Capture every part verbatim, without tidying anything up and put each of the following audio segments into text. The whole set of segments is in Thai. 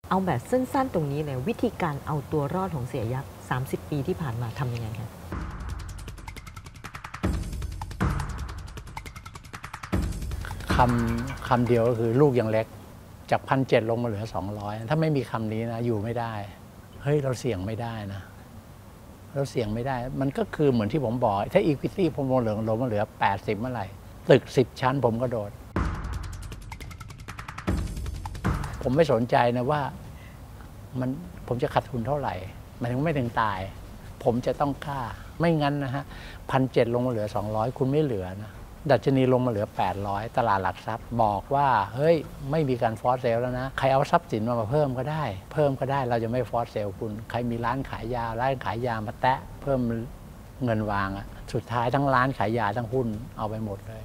เอาแบบสั้นๆตรงนี้เลยวิธีการเอาตัวรอดของเสียยักษ์สามสิบปีที่ผ่านมาทำยังไงคะคำคำเดียวก็คือลูกยังเล็กจากพันเจ็ดลงมาเหลือสองร้อยถ้าไม่มีคำนี้นะอยู่ไม่ได้เฮ้ยเราเสี่ยงไม่ได้นะเราเสี่ยงไม่ได้มันก็คือเหมือนที่ผมบอกถ้า Equity ผมลงเหลือลงมาเหลือแปดสิบเมื่อไหร่ตึกสิบชั้นผมก็โดดผมไม่สนใจนะว่ามันผมจะขาดทุนเท่าไหร่มันถึงไม่ถึงตายผมจะต้องกล้าไม่งั้นนะฮะพันเจ็ดลงมาเหลือสองร้อยคุณไม่เหลือนะดัชนีลงมาเหลือแปดร้อยตลาดหลักทรัพย์บอกว่าเฮ้ยไม่มีการฟอร์สเซลแล้วนะใครเอาทรัพย์สินมาเพิ่มก็ได้เพิ่มก็ได้เราจะไม่ฟอร์สเซลคุณใครมีร้านขายยาร้านขายยามาแตะเพิ่มเงินวางอะสุดท้ายทั้งร้านขายยาทั้งหุ้นเอาไปหมดเลย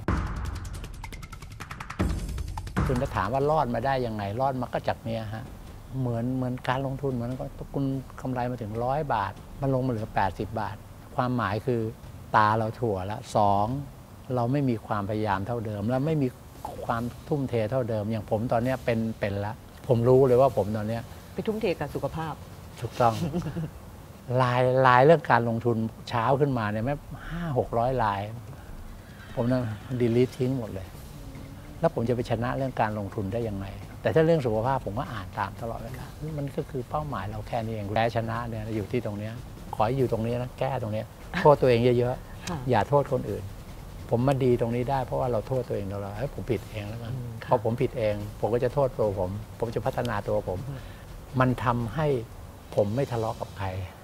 คุณจะถามว่ารอดมาได้ยังไงรอดมาก็จากเนี้ยฮะเหมือนเหมือนการลงทุนเหมือนก็คุณกำไรมาถึงร้อยบาทมันลงมาเหลือแปดสิบบาทความหมายคือตาเราถั่วแล้วสองเราไม่มีความพยายามเท่าเดิมแล้วไม่มีความทุ่มเทเท่าเดิมอย่างผมตอนนี้เป็นเป็นแล้วผมรู้เลยว่าผมตอนนี้ไปทุ่มเทกับสุขภาพถูกต้อง ลายลายเรื่องการลงทุนเช้าขึ้นมาเนี่ยแม่ห้าหกร้อยลายผมนั่งดีลีททิ้งหมดเลยแล้วผมจะไปชนะเรื่องการลงทุนได้ยังไงแต่ถ้าเรื่องสุขภาพผมก็อ่านตามตลอดเวลามันก็คือเป้าหมายเราแค่นี้เองแพ้ชนะเนี่ยอยู่ที่ตรงนี้ขอให้อยู่ตรงนี้นะแก้ตรงนี้โทษตัวเองเยอะๆอย่าโทษคนอื่นผมมาดีตรงนี้ได้เพราะว่าเราโทษตัวเองเราเราให้ผมผิดเองแล้วกันพอผมผิดเองผมก็จะโทษตัวผมผมจะพัฒนาตัวผมมันทำให้ผมไม่ทะเลาะกับใคร